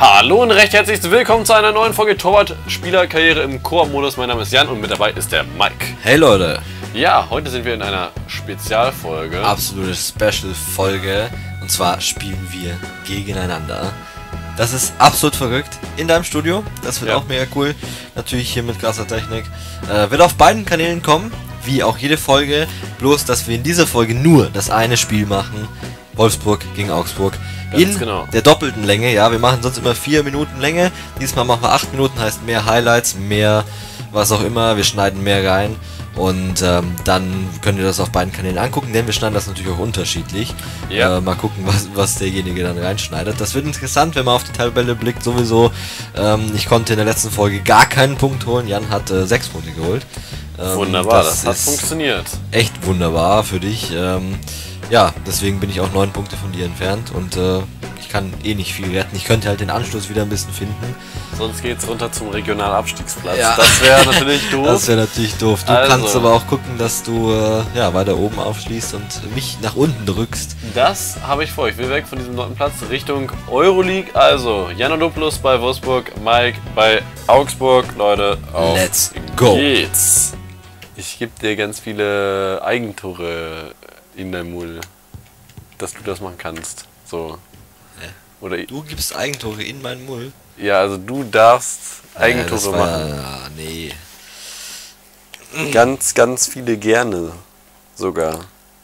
Hallo und recht herzlich willkommen zu einer neuen Folge Torwart-Spielerkarriere im Koop-Modus. Mein Name ist Jan und mit dabei ist der Mike. Hey Leute! Ja, heute sind wir in einer Spezialfolge. Absolute Special-Folge. Und zwar spielen wir gegeneinander. Das ist absolut verrückt. In deinem Studio. Das wird auch mega cool. Natürlich hier mit krasser Technik. Wird auf beiden Kanälen kommen. Wie auch jede Folge. Bloß, dass wir in dieser Folge nur das eine Spiel machen. Wolfsburg gegen Augsburg. In der doppelten Länge. Ja, wir machen sonst immer 4 Minuten Länge. Diesmal machen wir 8 Minuten. Heißt mehr Highlights, mehr was auch immer. Wir schneiden mehr rein. Und dann könnt ihr das auf beiden Kanälen angucken, denn wir schneiden das natürlich auch unterschiedlich. Ja. Mal gucken, was derjenige dann reinschneidet. Das wird interessant, wenn man auf die Tabelle blickt, sowieso. Ich konnte in der letzten Folge gar keinen Punkt holen. Jan hat 6 Punkte geholt. Wunderbar, das hat funktioniert. Echt wunderbar für dich. Ja, deswegen bin ich auch 9 Punkte von dir entfernt und ich kann eh nicht viel retten. Ich könnte halt den Anschluss wieder ein bisschen finden. Sonst geht's runter zum Regionalabstiegsplatz. Ja. Das wäre natürlich doof. Das wäre natürlich doof. Du kannst aber auch gucken, dass du ja, weiter oben aufschließt und mich nach unten drückst. Das habe ich vor. Ich will weg von diesem 9. Platz Richtung Euroleague. Also Janodopoulos bei Wolfsburg, Mike bei Augsburg. Leute, auf Let's go! Geht's. Ich gebe dir ganz viele Eigentore in deinem Mull, dass du das machen kannst. So. Oder du gibst Eigentore in meinen Mull? Ja, also du darfst Eigentore machen. Ja, nee. Ganz, ganz viele gerne sogar.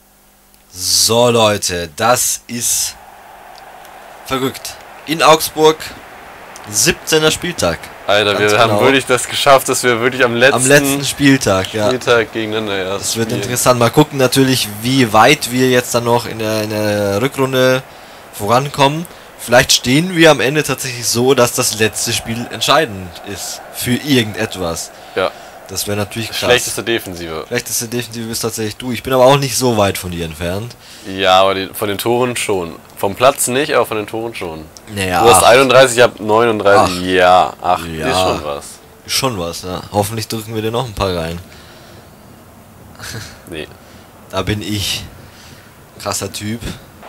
So Leute, das ist verrückt. In Augsburg, 17. Spieltag. Alter, ganz wir haben wirklich das geschafft, dass wir wirklich am letzten Spieltag gegeneinander das wird interessant. Mal gucken natürlich, wie weit wir jetzt dann noch in der Rückrunde vorankommen. Vielleicht stehen wir am Ende tatsächlich so, dass das letzte Spiel entscheidend ist für irgendetwas. Ja. Das wäre natürlich krass. Schlechteste Defensive. Schlechteste Defensive bist tatsächlich du. Ich bin aber auch nicht so weit von dir entfernt. Ja, aber von den Toren schon. Vom Platz nicht, aber von den Toren schon. Naja, du hast 31, ich habe 39. Ja, ist schon was. Schon was, ja. Hoffentlich drücken wir dir noch ein paar rein. Nee. Da bin ich. Krasser Typ.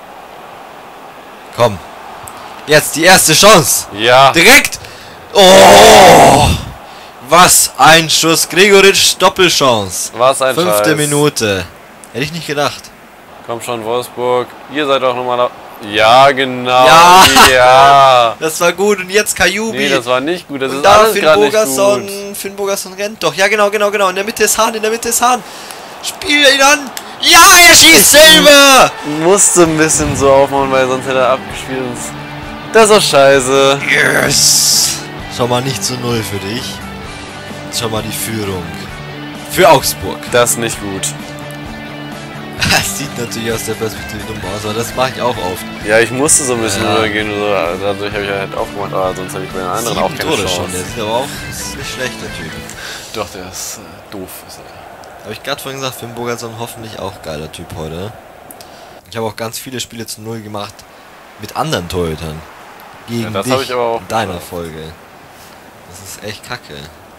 Komm. Jetzt die erste Chance. Ja. Direkt. Oh. Was ein Schuss. Gregoritsch Doppelchance. Was ein 5. Scheiß. Minute. Hätte ich nicht gedacht. Komm schon, Wolfsburg. Ihr seid auch nochmal. Ja, genau. Ja. Ja. Das war gut. Und jetzt Kajubi. Nee, das war nicht gut. Das und ist dann alles gerade nicht gut. Finn Bogerson rennt doch. Ja, genau. In der Mitte ist Hahn. Spiel ihn an. Ja, er schießt selber. Musste ein bisschen so aufmachen, weil sonst hätte er abgespielt. Das ist auch scheiße. Yes. Schau mal, nicht zu 0 für dich. Schau mal die Führung. Für Augsburg. Das ist nicht gut. Das sieht natürlich aus der Perspektive dumm aus, aber das mache ich auch oft. Ja, ich musste so ein bisschen rübergehen. So. Dadurch habe ich halt aufgemacht, aber sonst hätte ich bei den anderen 7 auch keine Tore Chance. Schon. Der sieht aber auch, das ist nicht schlecht, der Typ. Doch, der ist doof. Habe ich gerade vorhin gesagt, Finn Bogerson hoffentlich auch geiler Typ heute. Ich habe auch ganz viele Spiele zu 0 gemacht mit anderen Torhütern. Gegen das dich habe ich aber auch in deiner Folge. Das ist echt kacke.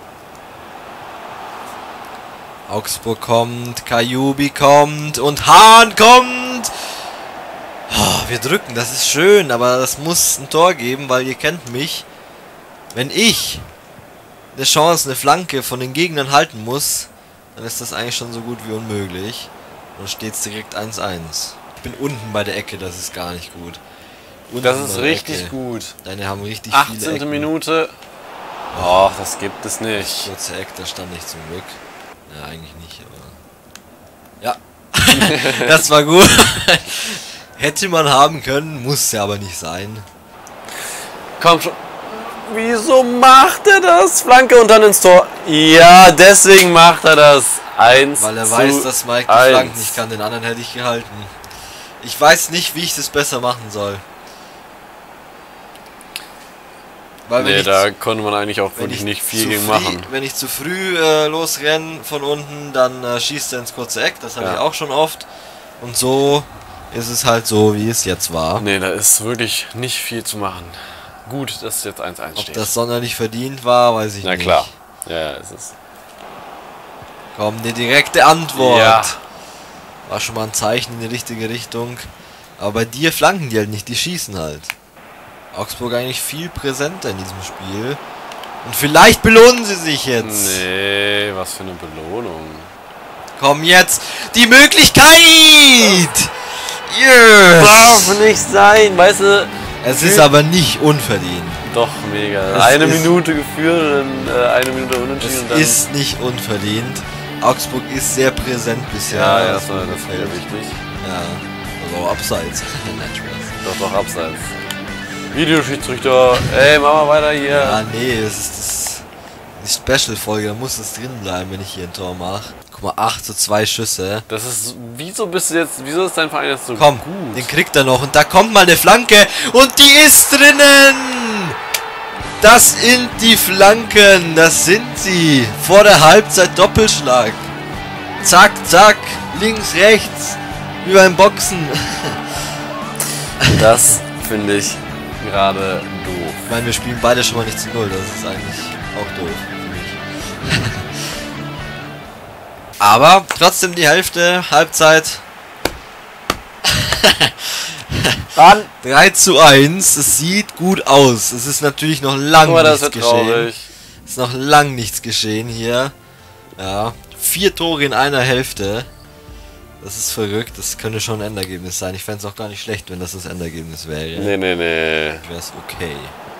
Augsburg kommt, Kajubi kommt und Hahn kommt. Oh, wir drücken, das ist schön, aber das muss ein Tor geben, weil ihr kennt mich. Wenn ich eine Chance, eine Flanke von den Gegnern halten muss, dann ist das eigentlich schon so gut wie unmöglich. Und steht es direkt 1-1. Ich bin unten bei der Ecke, das ist gar nicht gut. Unten das ist richtig gut. Deine haben richtig 18. viele Ecken. Minute. Och, das gibt es nicht. Kurze Eck, da stand ich zum Glück. Ja, eigentlich nicht, aber... Ja, das war gut. Hätte man haben können, muss ja aber nicht sein. Komm schon. Wieso macht er das? Flanke und dann ins Tor. Ja, deswegen macht er das. 1 Weil er weiß, dass Mike die Flanken nicht kann. Den anderen hätte ich gehalten. Ich weiß nicht, wie ich das besser machen soll. Weil nee, da konnte man eigentlich auch wirklich nicht viel gegen machen. Wenn ich zu früh losrenne von unten, dann schießt er ins kurze Eck. Das habe ich auch schon oft. Und so ist es halt so, wie es jetzt war. Nee, da ist wirklich nicht viel zu machen. Gut, dass es jetzt 1-1 steht. Ob das sonderlich verdient war, weiß ich nicht. Na klar. Ja, ist es. Komm, eine direkte Antwort. Ja. War schon mal ein Zeichen in die richtige Richtung. Aber bei dir flanken die halt nicht, die schießen halt. Augsburg eigentlich viel präsenter in diesem Spiel. Und vielleicht belohnen sie sich jetzt. Nee, was für eine Belohnung. Komm jetzt, die Möglichkeit! Yes! Darf nicht sein, weißt du? Es ist aber nicht unverdient. Doch, mega. Es Eine ist- Minute geführt und eine Minute unentschieden Es und dann... ist nicht unverdient. Augsburg ist sehr präsent bisher. ja, auf das dem war das Feld. wieder wichtig. Ja, also abseits. Nein, Spaß. Doch, abseits. Videoschiedsrichter, ey, mach mal weiter hier. Ja, nee, es ist die Special-Folge, da muss es drin bleiben, wenn ich hier ein Tor mache. Guck mal, 8:2 Schüsse. Das ist, wieso ist dein Verein jetzt so Komm, gut? den kriegt er noch und da kommt mal eine Flanke und die ist drinnen! Das sind die Flanken, das sind sie. Vor der Halbzeit Doppelschlag. Zack, zack, links, rechts, wie beim Boxen. Das finde ich gerade doof. Ich meine, wir spielen beide schon mal nicht zu 0, das ist eigentlich auch doof für mich. Aber trotzdem die Hälfte, Halbzeit. Dann! 3:1, es sieht gut aus. Es ist natürlich noch lang Guck mal, das nichts wird geschehen. traurig. Es ist noch lang nichts geschehen hier. Ja, 4 Tore in einer Hälfte. Das ist verrückt, das könnte schon ein Endergebnis sein. Ich fände es auch gar nicht schlecht, wenn das Endergebnis wäre. Nee. Wäre es okay.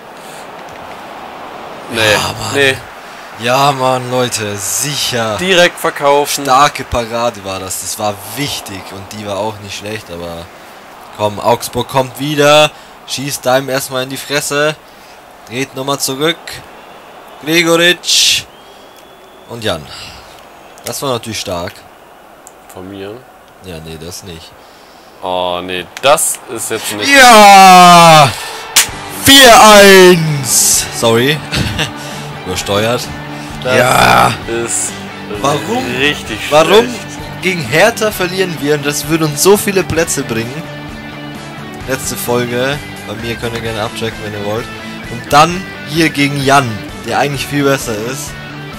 Nee, Ja, Mann. nee. Ja, Mann, Leute, sicher. Direkt verkaufen. Starke Parade war das. Das war wichtig und die war auch nicht schlecht, aber komm, Augsburg kommt wieder, schießt einem erstmal in die Fresse, dreht nochmal zurück. Gregoritsch und Jan. Das war natürlich stark. Von mir. Ja, nee, das nicht. Oh, nee, das ist jetzt nicht... Ja! 4:1! Sorry. Übersteuert. Das Ja! ist Warum? richtig Warum schlecht. gegen Hertha verlieren wir und das würde uns so viele Plätze bringen? Letzte Folge. Bei mir könnt ihr gerne abchecken, wenn ihr wollt. Und dann hier gegen Jan, der eigentlich viel besser ist.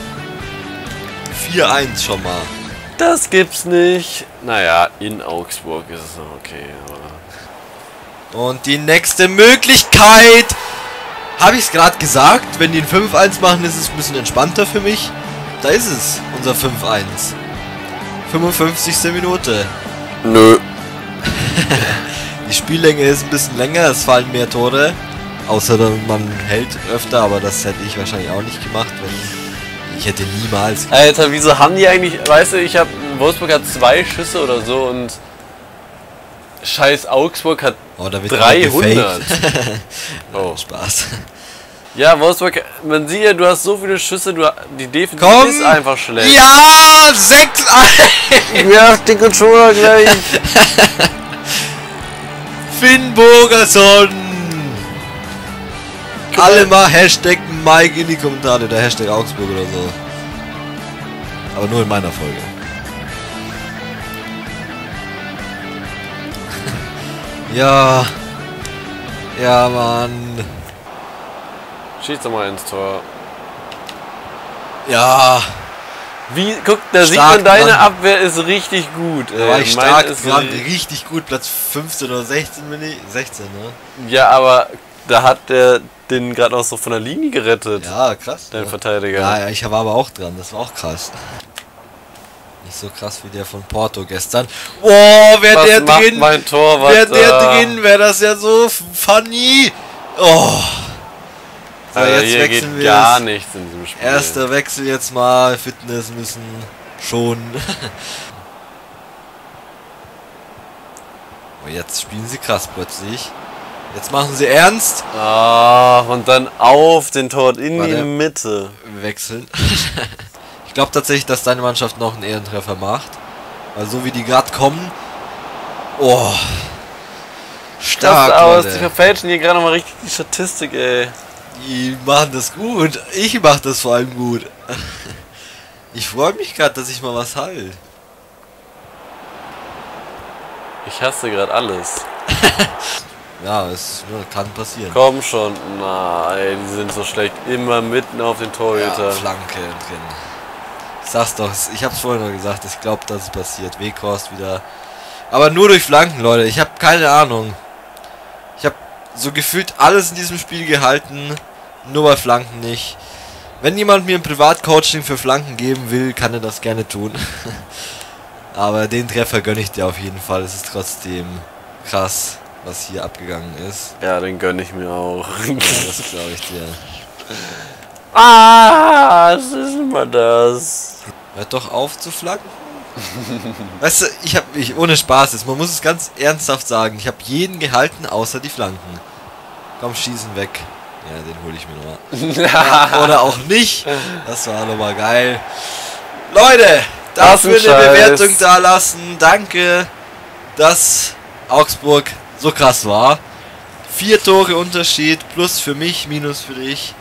4:1 schon mal. Das gibt's nicht. Naja, in Augsburg ist es noch okay, aber... Und die nächste Möglichkeit. Habe ich es gerade gesagt? Wenn die ein 5:1 machen, ist es ein bisschen entspannter für mich. Da ist es, unser 5:1. 55. Minute. Nö. Die Spiellänge ist ein bisschen länger, es fallen mehr Tore. Außer man hält öfter, aber das hätte ich wahrscheinlich auch nicht gemacht, wenn ich hätte niemals. Alter, wieso haben die eigentlich... Weißt du, Wolfsburg hat 2 Schüsse oder so und... Scheiß Augsburg hat Oh, da wird 300. Oh. Spaß. Ja, Wolfsburg, man sieht ja, du hast so viele Schüsse, die Defensive Komm! ist einfach schlecht. Ja! 6:1! Ja, den Controller gleich. Finn Bogerson! Alle mal Hashtag Mike in die Kommentare oder Hashtag Augsburg oder so. Aber nur in meiner Folge. Ja. Ja, Mann. Schieß doch mal ins Tor. Ja. Wie, guck, da sieht Stark man, deine dran. Abwehr ist richtig gut. Da war ich Meine stark ist dran. Richtig gut. Platz 15 oder 16 bin ich. 16, ne? Ja, aber da hat der den gerade noch so von der Linie gerettet. Ja, krass. Dein Ja. Verteidiger. Ja, ich war aber auch dran. Das war auch krass. Nicht so krass wie der von Porto gestern. Oh, wäre Was der macht drin? mein Torwart Wäre der da? drin, wäre das ja so funny. Oh. So, Also jetzt hier wechseln geht wir. gar nichts in diesem Spiel. Erster Wechsel jetzt mal. Fitness müssen schon. Oh, jetzt spielen sie krass plötzlich. Jetzt machen sie ernst. Ah, und dann auf den Tor in Warte. die Mitte. Wechseln. Ich glaube tatsächlich, dass deine Mannschaft noch einen Ehrentreffer macht. Weil so wie die gerade kommen. Oh. Stark, Das aus, Leute. die verfälschen hier gerade mal richtig die Statistik, ey. Die machen das gut. Ich mach das vor allem gut. Ich freue mich gerade, dass ich mal was halte. Ich hasse gerade alles. Ja, es kann passieren. Komm schon. Nein, die sind so schlecht. Immer mitten auf den Torhüter. Ja, Flanke drin. Ich sag's doch, ich hab's vorhin noch gesagt, ich glaube, dass es passiert. Weghorst wieder. Aber nur durch Flanken, Leute. Ich habe keine Ahnung. Ich habe so gefühlt alles in diesem Spiel gehalten, nur bei Flanken nicht. Wenn jemand mir ein Privatcoaching für Flanken geben will, kann er das gerne tun. Aber den Treffer gönne ich dir auf jeden Fall. Es ist trotzdem krass, was hier abgegangen ist. Ja, den gönne ich mir auch. Ja, das glaube ich dir. Ah, was ist immer das? Hört doch auf zu flanken. Weißt du, ich ohne Spaß jetzt, man muss es ganz ernsthaft sagen, ich habe jeden gehalten, außer die Flanken. Komm, schießen weg. Ja, den hole ich mir nochmal. Ja, oder auch nicht. Das war nochmal geil. Leute, dafür eine Bewertung da lassen. Danke, dass Augsburg so krass war. 4 Tore Unterschied, plus für mich, minus für dich.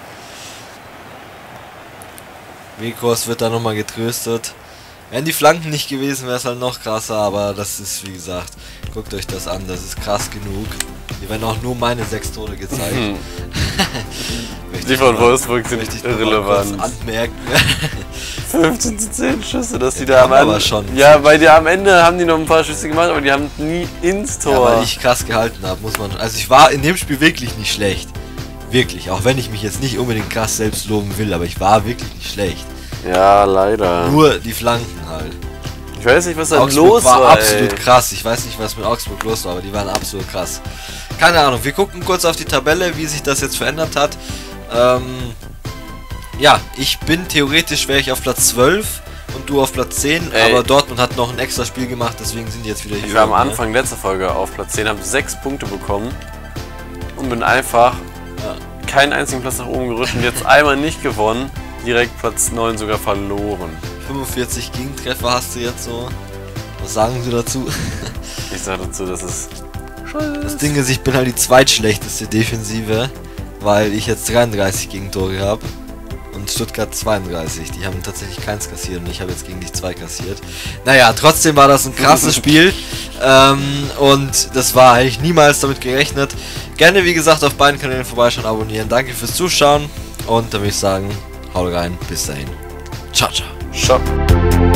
Mikros wird da nochmal getröstet. Wären die Flanken nicht gewesen, wäre es halt noch krasser, aber das ist, wie gesagt, guckt euch das an, das ist krass genug. Hier werden auch nur meine 6 Tore gezeigt. Die von Wolfsburg sind nicht irrelevant. Anmerken. 15:10 Schüsse, dass die da am Ende... schon. Ja, bei dir am Ende haben die noch ein paar Schüsse gemacht, aber die haben nie ins Tor. Ja, weil ich krass gehalten habe, muss man... Also ich war in dem Spiel wirklich nicht schlecht. Wirklich, auch wenn ich mich jetzt nicht unbedingt krass selbst loben will, aber ich war wirklich nicht schlecht. Ja, leider. Nur die Flanken halt. Ich weiß nicht, was da los war. war Absolut krass. Ich weiß nicht, was mit Augsburg los war, aber die waren absolut krass. Keine Ahnung, wir gucken kurz auf die Tabelle, wie sich das jetzt verändert hat. Ja, ich bin theoretisch, wäre ich auf Platz 12 und du auf Platz 10, aber Dortmund hat noch ein extra Spiel gemacht, deswegen sind die jetzt wieder hier. Ich war am Anfang letzter Folge auf Platz 10, habe 6 Punkte bekommen und bin einfach keinen einzigen Platz nach oben gerutscht und jetzt einmal nicht gewonnen. Direkt Platz 9 sogar verloren. 45 Gegentreffer hast du jetzt so. Was sagen Sie dazu? Ich sage dazu, das ist scheiße. Das Ding ist, ich bin halt die zweitschlechteste Defensive, weil ich jetzt 33 Gegentore habe und Stuttgart 32. Die haben tatsächlich keins kassiert und ich habe jetzt gegen dich 2 kassiert. Naja, trotzdem war das ein krasses Spiel und das war eigentlich niemals damit gerechnet. Gerne, wie gesagt, auf beiden Kanälen vorbeischauen, abonnieren. Danke fürs Zuschauen und dann würde ich sagen, haut rein, bis dahin. Ciao, ciao. Ciao.